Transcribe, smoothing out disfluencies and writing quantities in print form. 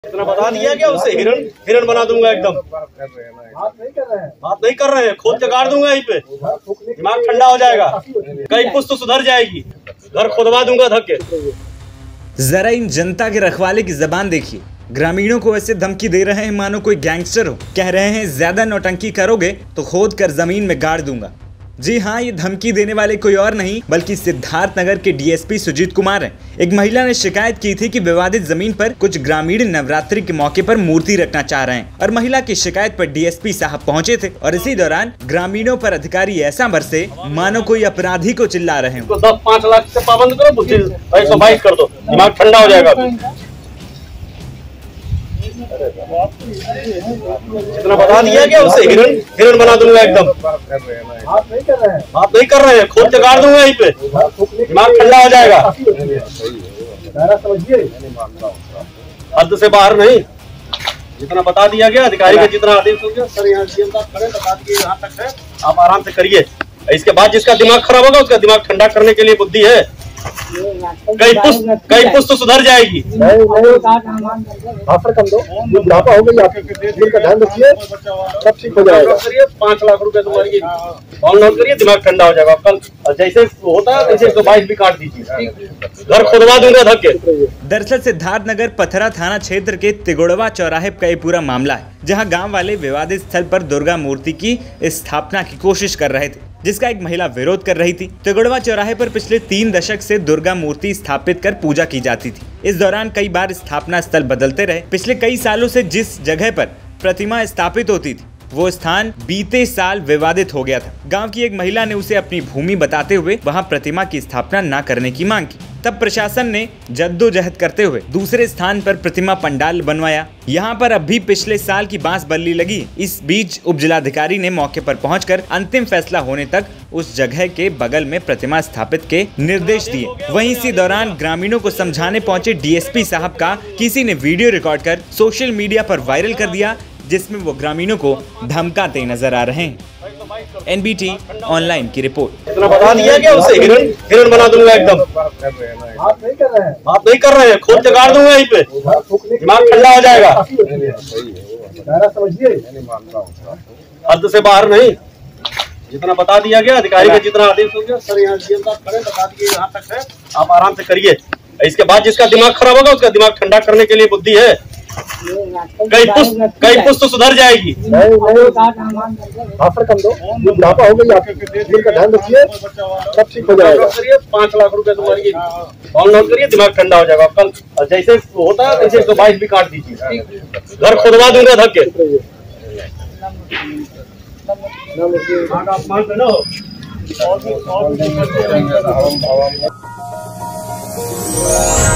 इतना बता दिया क्या उसे हिरण हिरण बना दूंगा एकदम। बात नहीं कर रहे हैं, खोद के गाड़ दूंगा यहीं पे, दिमाग ठंडा हो जाएगा, कई पुश्त तो सुधर जाएगी, घर खोदवा दूंगा धक्के। जरा इन जनता के रखवाले की जबान देखिए, ग्रामीणों को ऐसे धमकी दे रहे हैं मानो कोई गैंगस्टर हो। कह रहे हैं ज्यादा नौटंकी करोगे तो खोद कर जमीन में गाड़ दूंगा। जी हाँ, ये धमकी देने वाले कोई और नहीं बल्कि सिद्धार्थनगर के डीएसपी सुजीत कुमार हैं। एक महिला ने शिकायत की थी कि विवादित जमीन पर कुछ ग्रामीण नवरात्रि के मौके पर मूर्ति रखना चाह रहे हैं और महिला की शिकायत पर डीएसपी साहब पहुंचे थे और इसी दौरान ग्रामीणों पर अधिकारी ऐसा बरसे मानो कोई अपराधी को चिल्ला रहे हो। 10-5 लाख से पाबंद करो, बुद्धि 122 कर दो, दिमाग ठंडा हो जाएगा। इतना बता दिया क्या उसे हिरण हिरण बना दूंगा एकदम। बात नहीं कर रहे हैं, खोद के गाड़ दूंगा यहीं पे, दिमाग ठंडा हो जाएगा, हद से बाहर नहीं। जितना बता दिया गया अधिकारी का जितना आदेश हो गया सर, यहाँ सीएम साहब खड़े, बता दिए यहाँ तक है, आप आराम से करिए। इसके बाद जिसका दिमाग खराब होगा उसका दिमाग ठंडा करने के लिए बुद्धि है, कई पुश्त तो सुधर जाएगी। ऑफर कम दो, बुढ़ापा हो गई आपके, का ध्यान रखिए, सब ठीक हो जाएगा। 5 लाख रुपए तुम्हारी डाउनलोड करिए, दिमाग ठंडा हो जाएगा। कल जैसे होता है वैसे 122 भी काट दीजिए, घर खोदवा दूंगा धक्के। दरअसल सिद्धार्थनगर पथरा थाना क्षेत्र के तिगुड़वा चौराहे का ये पूरा मामला है, जहां गांव वाले विवादित स्थल पर दुर्गा मूर्ति की स्थापना की कोशिश कर रहे थे, जिसका एक महिला विरोध कर रही थी। तिगुड़वा चौराहे पर पिछले 3 दशक से दुर्गा मूर्ति स्थापित कर पूजा की जाती थी। इस दौरान कई बार स्थापना स्थल बदलते रहे। पिछले कई सालों से जिस जगह पर प्रतिमा स्थापित होती थी वो स्थान बीते साल विवादित हो गया था। गांव की एक महिला ने उसे अपनी भूमि बताते हुए वहां प्रतिमा की स्थापना न करने की मांग की। तब प्रशासन ने जद्दोजहद करते हुए दूसरे स्थान पर प्रतिमा पंडाल बनवाया। यहाँ पर अब भी पिछले साल की बांस बल्ली लगी। इस बीच उपजिलाधिकारी ने मौके पर पहुंचकर अंतिम फैसला होने तक उस जगह के बगल में प्रतिमा स्थापित के निर्देश दिए। वहीं इसी दौरान ग्रामीणों को समझाने पहुंचे डीएसपी साहब का किसी ने वीडियो रिकॉर्ड कर सोशल मीडिया पर वायरल कर दिया, जिसमें वो ग्रामीणों को धमकाते नजर आ रहे हैं। एनबीटी ऑनलाइन की रिपोर्ट। इतना बता दिया क्या उसे हिरण हिरण बना दूंगा एकदम। बात नहीं कर रहे हैं, खोद के गाड़ दूंगा यहीं पे, दिमाग ठंडा हो जाएगा, हद से बाहर नहीं। जितना बता दिया गया अधिकारी का जितना आदेश हो गया सर, यहाँ सीएम साहब खड़े, बता दिए यहाँ तक है, आप आराम से करिए। इसके बाद जिसका दिमाग खराब होगा उसका दिमाग ठंडा करने के लिए बुद्धि है, कई पुश्त तो सुधर जाएगी। ऑफर कम दो, बुढ़ापा हो गई आपके, का ध्यान रखिए, सब ठीक हो जाएगा। 5 लाख रुपए तुम्हारी डाउनलोड करिए, दिमाग ठंडा हो जाएगा। कल जैसे होता है वैसे 122 भी काट दीजिए, घर खोदवा दूंगा धक्के। आप